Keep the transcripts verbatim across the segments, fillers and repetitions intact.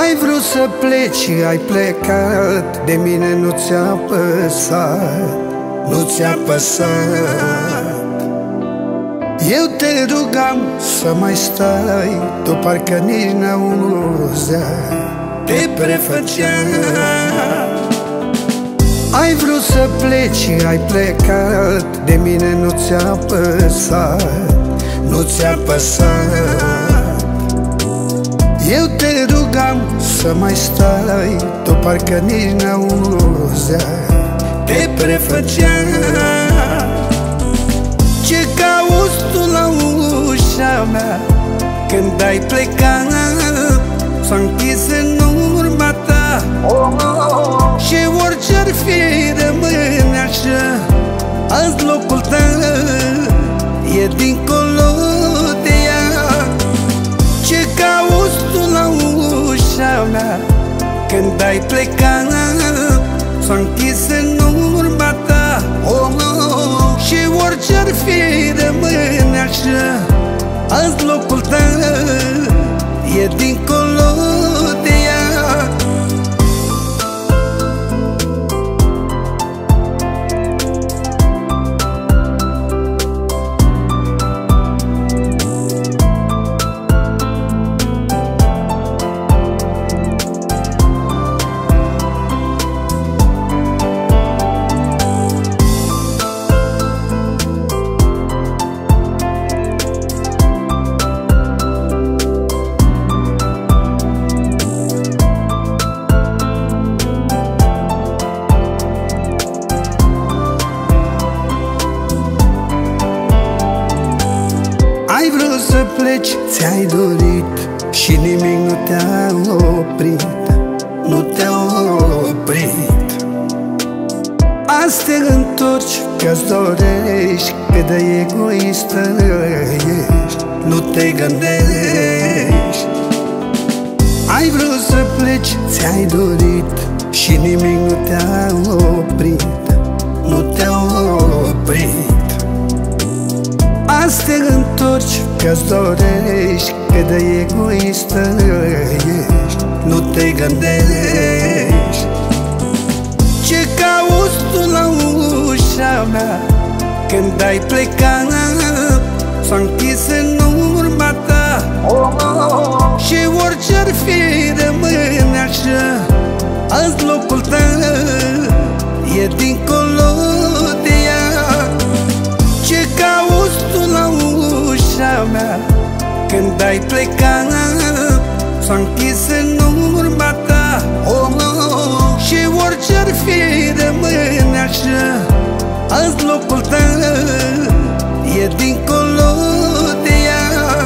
Ai vrut să pleci, ai plecat, de mine nu ți-a păsat, nu ți-a păsat. Eu te rugam să mai stai, tu parcă nici n-auzeai, te prefăceai. Ai vrut să pleci, ai plecat, de mine nu ți-a păsat, nu ți-a păsat. Eu te rugam să mai stai, tu parcă nici n-auzeai, te prefăceai. Ce cauți tu la ușa mea când ai plecat? S-a închis în urma ta și orice-ar fi rămâne așa. Azi locul tău e dincolo de ea. Ce cauți tu la ușa mea când ai plecat? S-a închis în urma ta și orice-ar fi rămâne așa. Azi locul tău e dincolo de ea. Ai vrut să pleci, ți-ai dorit și nimic nu te-a oprit, nu te-a oprit. Azi te întorci că-ți dorești, cât de egoistă ești, nu te gândești. Ai vrut să pleci, ți-ai dorit și nimic nu te-a oprit, nu te-a oprit. Azi te întorci că-ți dorești, cât de egoistă ești, nu te gândești. Ce cauți tu la ușa mea când ai plecat? S-a închis în urma ta și orice-ar fi rămâne așa. Azi locul tău e dincolo de ea. Ce cauți tu la ușa mea când ai plecat? S-a închis în urma ta și orice-ar fi rămâne așa. Azi locul tău e dincolo de ea.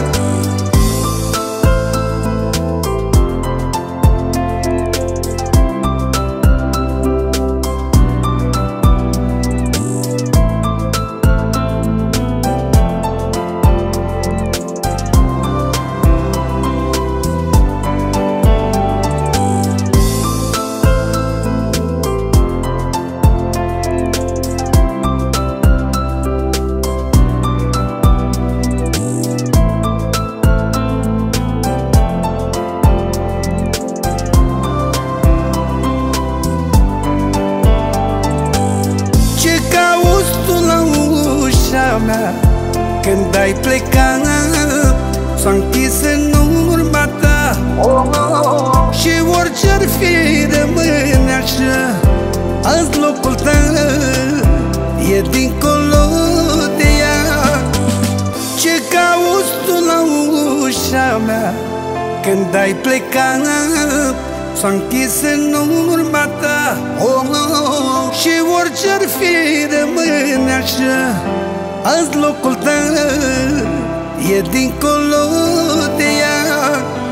Mea când ai plecat? S-a închis în urma ta și orice-ar fi rămâne așa. Azi locul tău e dincolo de ea. Ce cauți tu la ușa mea când ai plecat? S-a închis în urma ta și orice-ar fi rămâne așa. Azi locul tău e dincolo de ea.